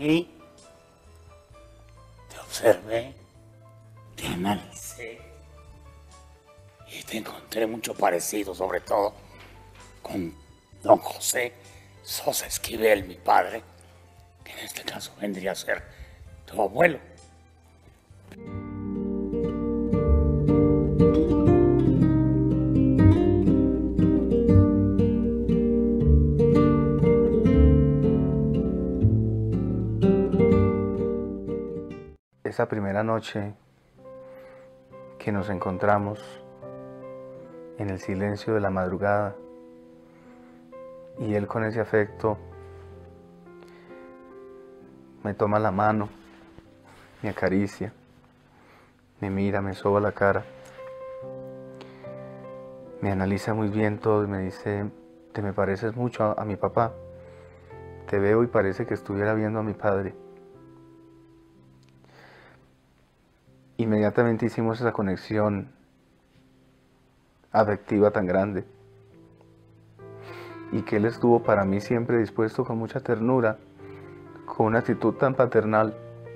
vi, te observé, te analicé y te encontré mucho parecido, sobre todo con don José Sosa Esquivel, mi padre, que en este caso vendría a ser tu abuelo. Esa primera noche que nos encontramos en el silencio de la madrugada y él con ese afecto me toma la mano, me acaricia, me mira, me soba la cara, me analiza muy bien todo y me dice: te me pareces mucho a mi papá, te veo y parece que estuviera viendo a mi padre. Inmediatamente hicimos esa conexión afectiva tan grande y que él estuvo para mí siempre dispuesto con mucha ternura, con una actitud tan paternal.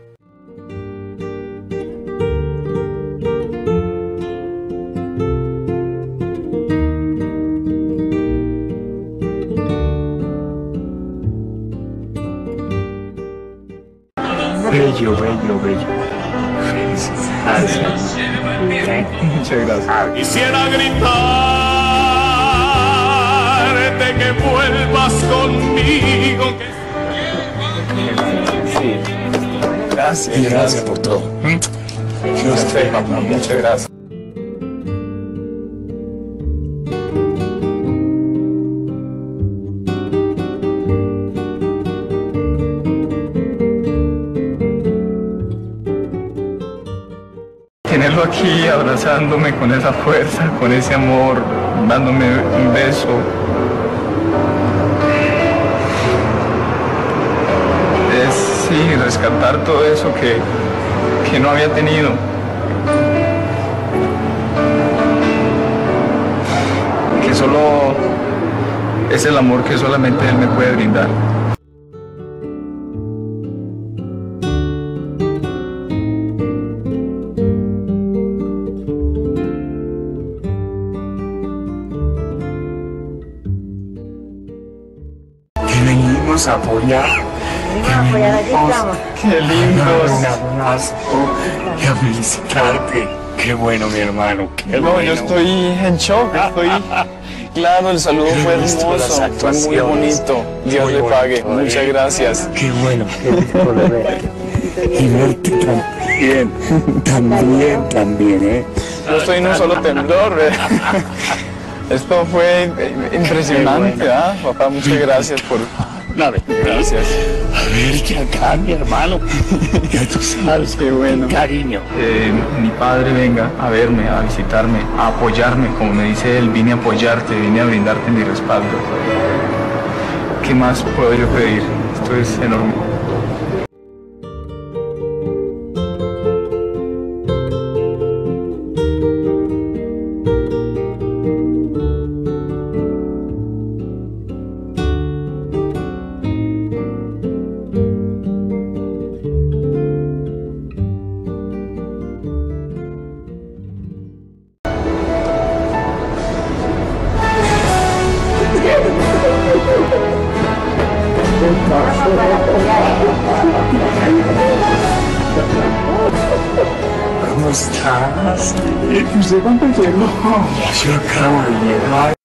Bello, bello, bello. Felicidades. Muchas gracias. Quisiera gritarte que vuelvas conmigo. Sí. Gracias. Gracias por todo. Usted, papá, muchas gracias. Tenerlo aquí abrazándome con esa fuerza, con ese amor, dándome un beso. Es, sí, rescatar todo eso que no había tenido. Que solo es el amor que solamente él me puede brindar. Venimos a apoyar. ¡Qué lindos! Un abrazo y a felicitarte. Qué bueno, mi hermano. Qué No, bueno. yo estoy en shock, Claro, el saludo fue hermoso, fue muy bonito. Dios le pague, muchas gracias. Qué bueno, qué rico de verte. Y verte también, ¿eh? No estoy en un solo temblor. Esto fue impresionante, ¿ah? Papá, muchas gracias por... Nada, Gracias. A ver, que acá, mi hermano. Ya tú sabes, Qué bueno. cariño. Mi padre venga a verme, a visitarme, a apoyarme, como me dice él, vine a apoyarte, vine a brindarte mi respaldo. ¿Qué más puedo yo pedir? Esto es enorme. ¿Cómo estás? ¿Usted cuánto llegó? Yo acabo de llegar.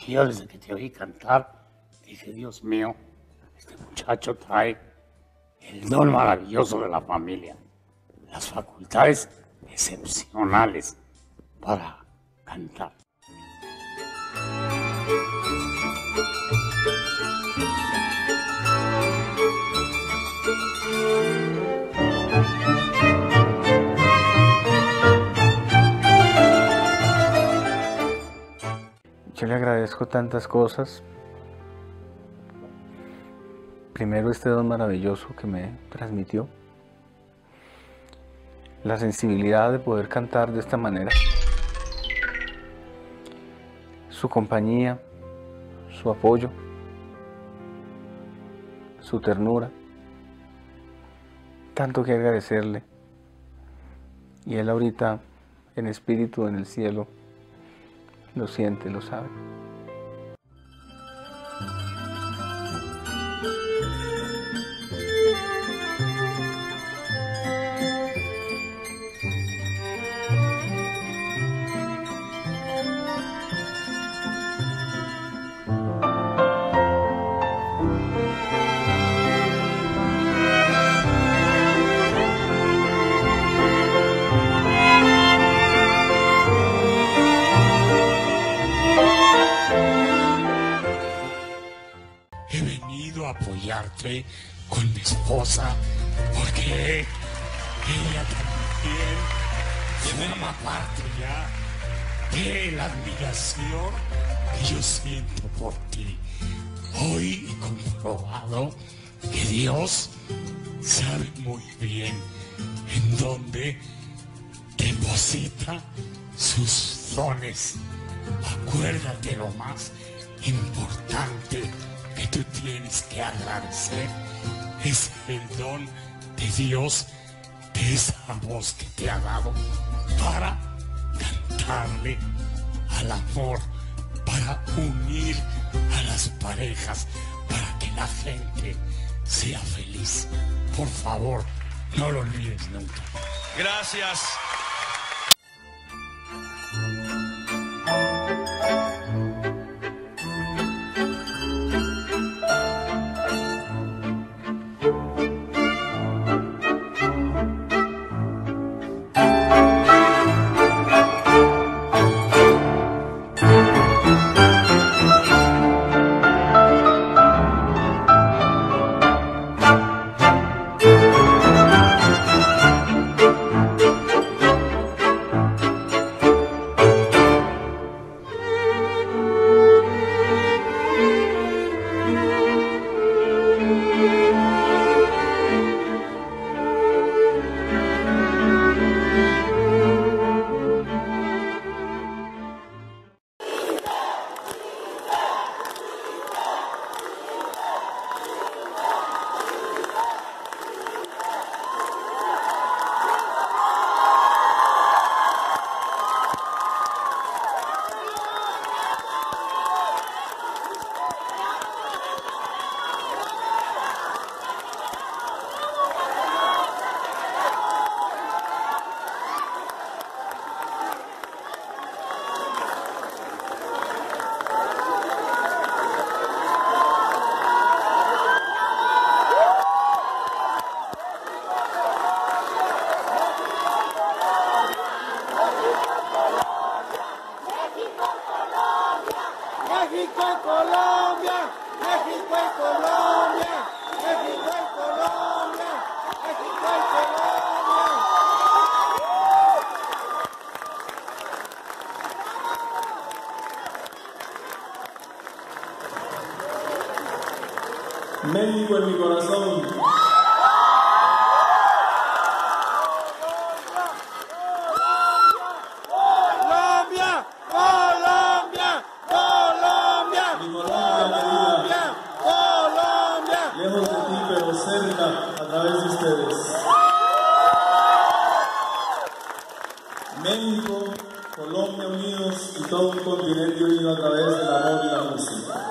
que yo desde que te oí cantar, dije, Dios mío, este muchacho trae el don maravilloso de la familia, las facultades excepcionales para cantar. Yo le agradezco tantas cosas. Primero, este don maravilloso que me transmitió. La sensibilidad de poder cantar de esta manera. Su compañía, su apoyo, su ternura. Tanto que agradecerle. Y él ahorita, en espíritu, en el cielo, lo siente, lo sabe. He venido a apoyarte con mi esposa porque ella también forma parte ya de la admiración que yo siento por ti. Hoy he comprobado que Dios sabe muy bien en dónde deposita sus dones. Acuérdate lo más importante que tú tienes que agradecer es el don de Dios, de esa voz que te ha dado para cantarle al amor, para unir a las parejas, para que la gente sea feliz. Por favor, no lo olvides nunca. Gracias. México y Colombia, México y Colombia, México y Colombia, México y Colombia. México en mi corazón. Colombia, Colombia, Colombia, Colombia, Colombia. Lejos de ti, pero cerca a través de ustedes. México, Colombia unidos y todo un continente unido a través del amor y la música.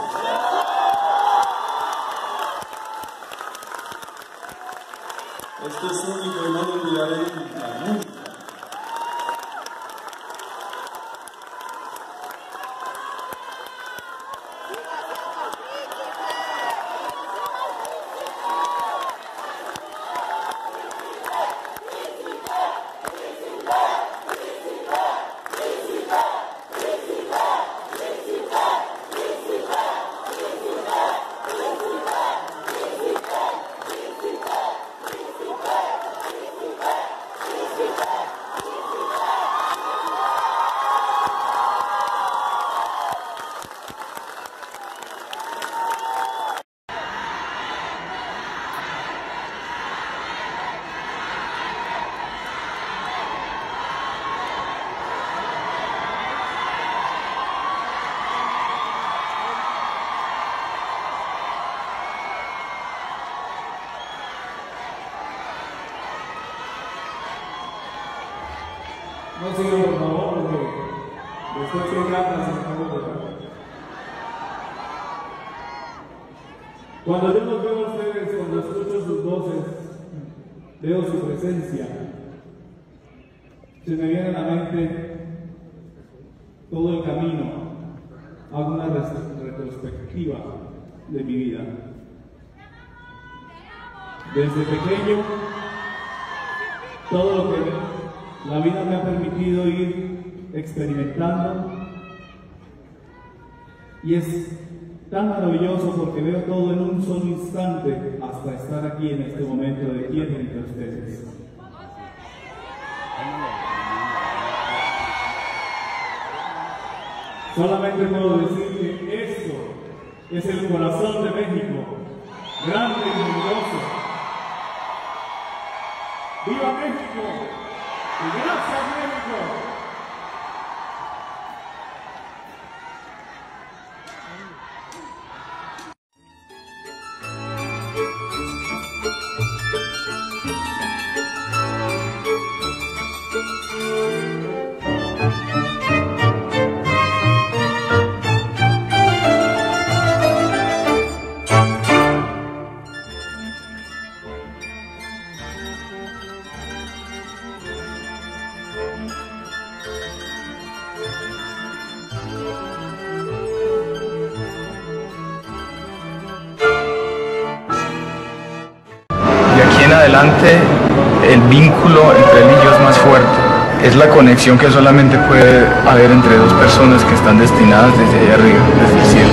Esto es único y no lo olvidaré nunca, nunca. No sigan, por favor, porque después que cantan se acabó de acá. Cuando yo los veo a ustedes, cuando escucho sus voces, veo su presencia, se me viene a la mente todo el camino, hago una retrospectiva de mi vida. Desde pequeño, todo lo que la vida me ha permitido ir experimentando, y es tan maravilloso porque veo todo en un solo instante hasta estar aquí en este momento de pie entre ustedes. Solamente puedo decir que esto es el corazón de México, grande y generoso. ¡Viva México! ¡Y gracias, México! En adelante el vínculo entre él y yo es más fuerte. Es la conexión que solamente puede haber entre dos personas que están destinadas desde allá arriba, desde el cielo.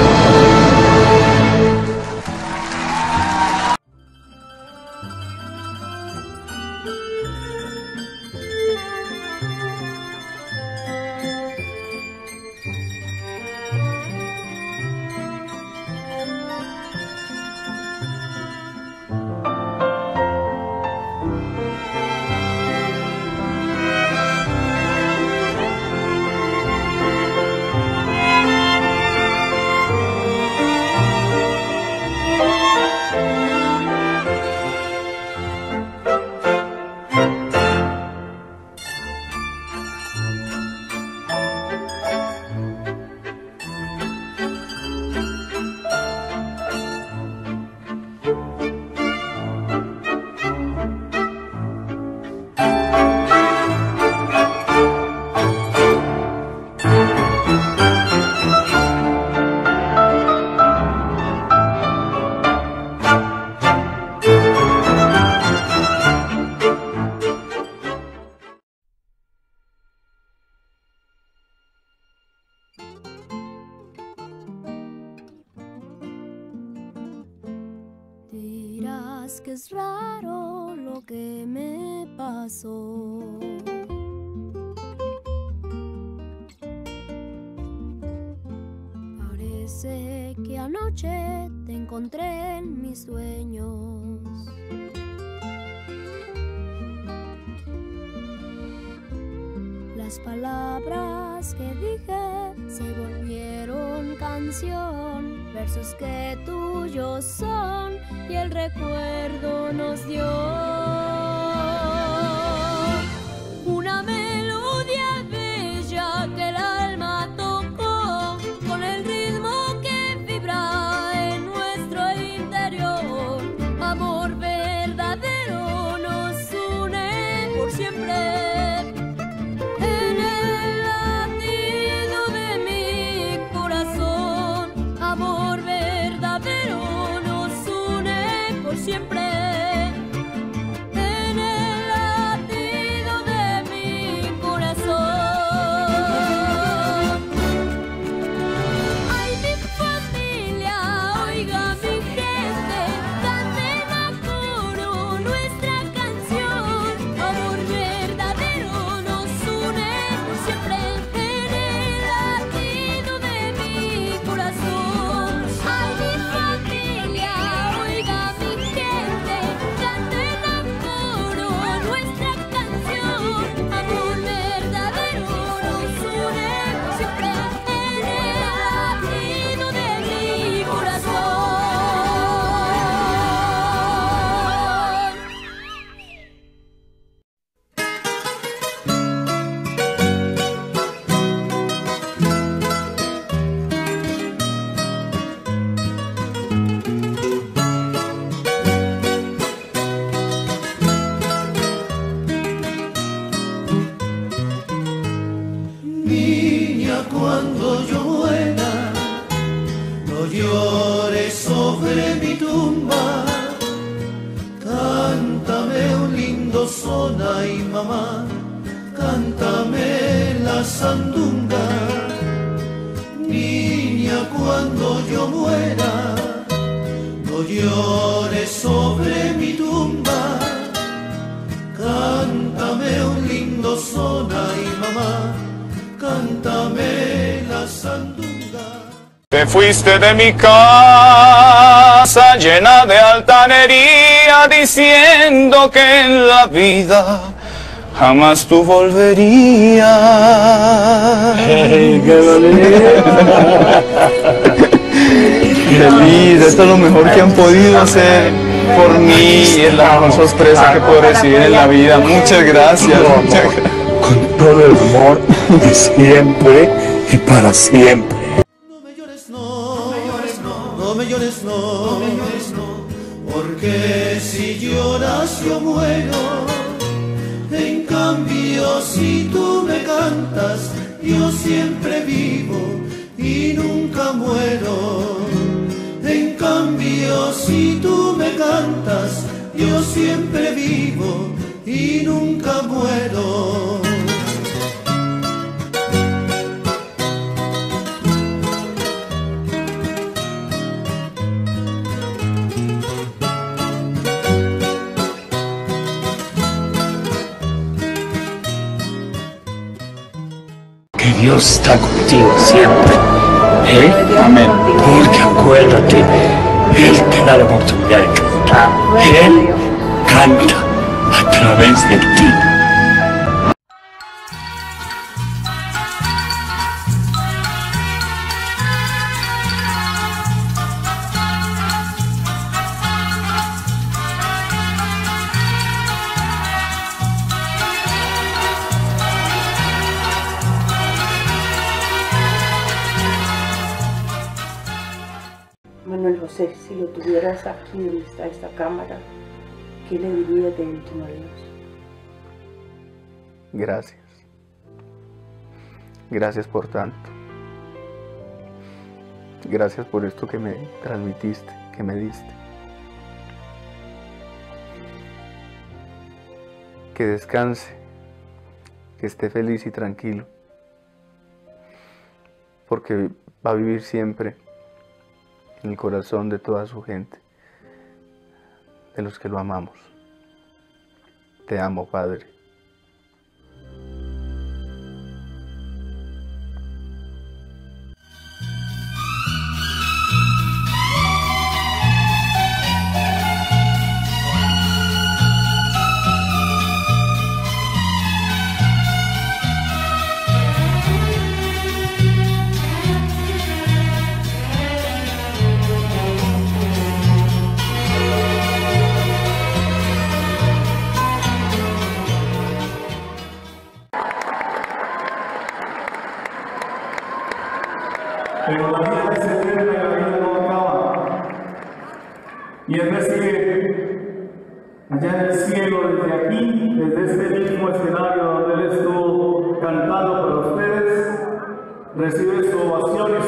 Dirás que es raro lo que me pasó. Parece que anoche te encontré en mis sueños. Las palabras que dije se volvieron canción, versos que tuyos son y el recuerdo nos dio una melodía bella que el alma tocó con el ritmo que vibra en nuestro interior. Amor verdadero nos une por siempre. Siempre llores sobre mi tumba, cántame un lindo son, ay mamá, cántame la sandunga. Niña, cuando yo muera, no llores sobre mi tumba, cántame un lindo son, ay mamá, cántame la sandunga. Te fuiste de mi casa llena de altanería, diciendo que en la vida jamás tú volverías. ¡Hey, qué bonito! Feliz, esto es lo mejor que han podido hacer por mí, es la mejor sorpresa que puedo recibir en la vida. Muchas gracias. Con todo el amor de siempre y para siempre. No me llores, no, no me llores, no, porque si lloras yo muero. En cambio, si tú me cantas, yo siempre vivo y nunca muero. En cambio, si tú me cantas, yo siempre vivo y nunca muero. Que Dios está contigo siempre. Amén. Porque acuérdate, Él te da la oportunidad de cantar. Él canta a través de ti. Manuel José, si lo tuvieras aquí donde está esta cámara, ¿qué le dirías de último adiós? Gracias. Gracias por tanto. Gracias por esto que me transmitiste, que me diste. Que descanse, que esté feliz y tranquilo, porque va a vivir siempre en el corazón de toda su gente, de los que lo amamos. Te amo, Padre. Pero la vida es eterna y la vida no acaba. Y es recibir allá en el cielo, desde aquí, desde este mismo escenario donde Él estuvo cantando para ustedes, recibe su ovación y